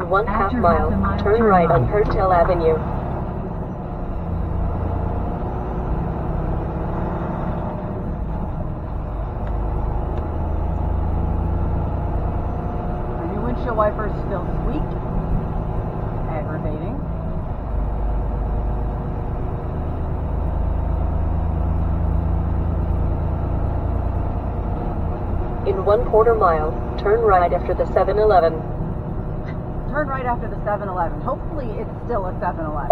In 1/2 mile, turn right on Hertel Avenue. Our new windshield wipers still squeak. Aggravating. In 1/4 mile, turn right after the 7-Eleven. Turn right after the 7-Eleven. Hopefully it's still a 7-Eleven.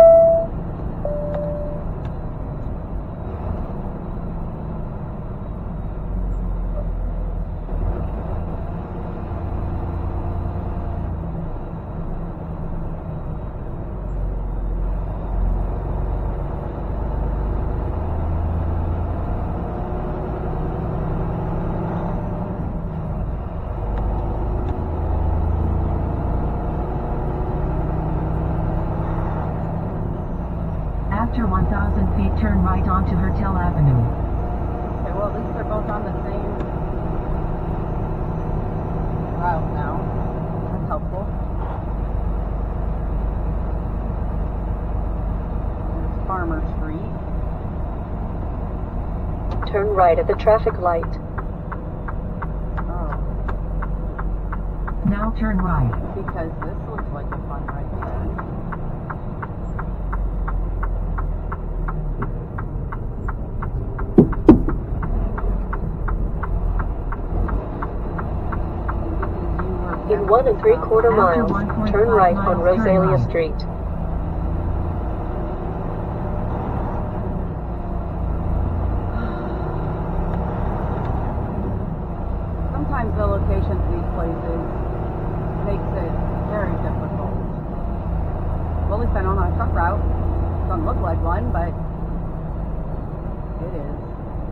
After 1,000 feet, turn right onto Hertel Avenue. Okay, well at least they're both on the same route now. That's helpful. There's Farmer Street. Turn right at the traffic light. Oh, Now turn right. because this looks like a fun right there. In 1 3/4 miles, turn right on Rosalia Street. Sometimes the locations of these places makes it very difficult. Well, at least I know I'm on a truck route. Doesn't look like one, but it is.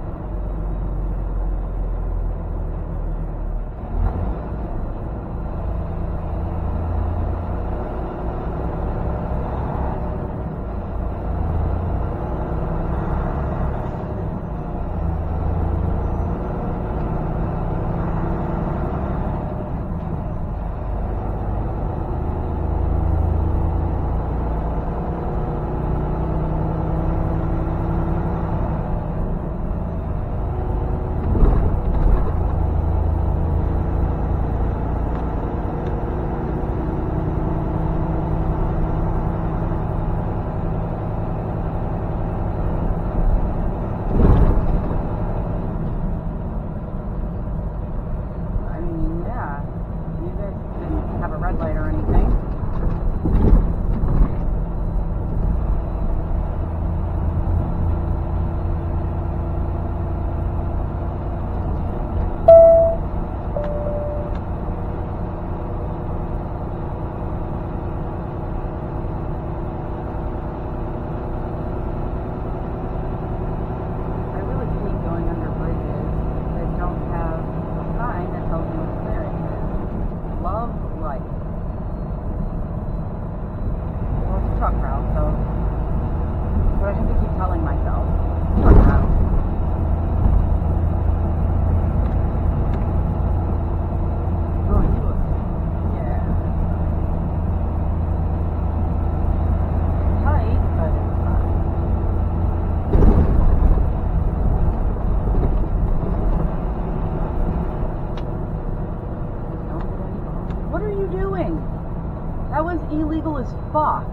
That was illegal as fuck.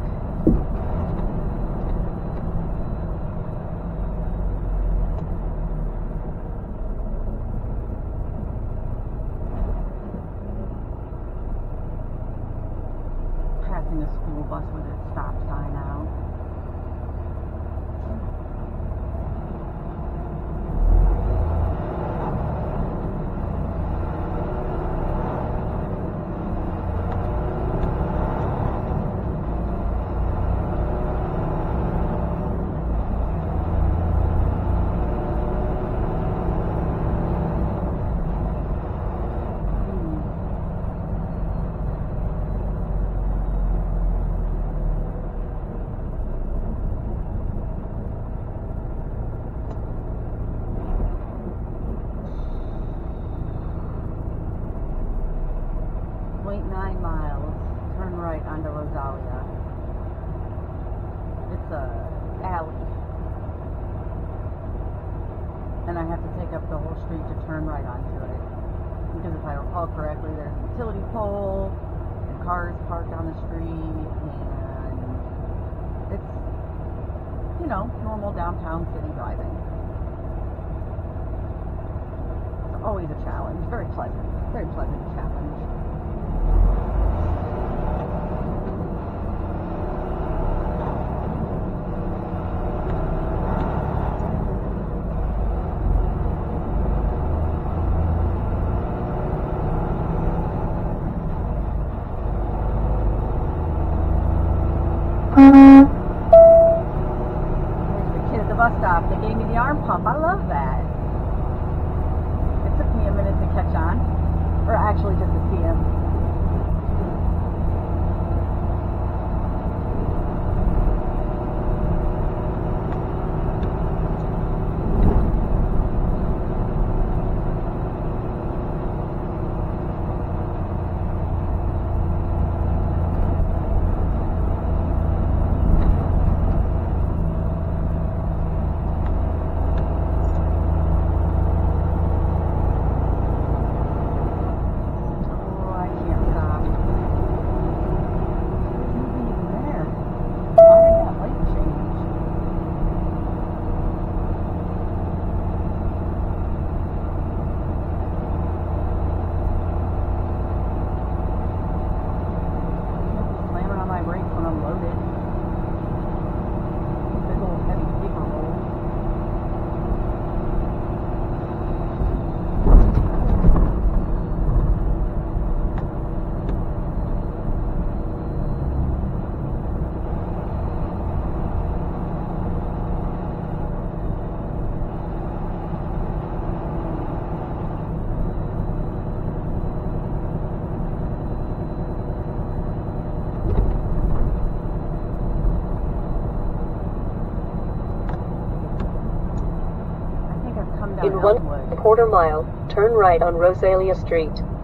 Passing a school bus with its stop sign out. onto Rosalia. It's a alley. And I have to take up the whole street to turn right onto it. Because if I recall correctly, there's a utility pole, and cars parked on the street, and it's, you know, normal downtown city driving. It's always a challenge. Very pleasant challenge. Bus stop. They gave me the arm pump. I love that. It took me a minute to catch on, or actually just to see him. In 1/4 mile, turn right on Rosalia Street.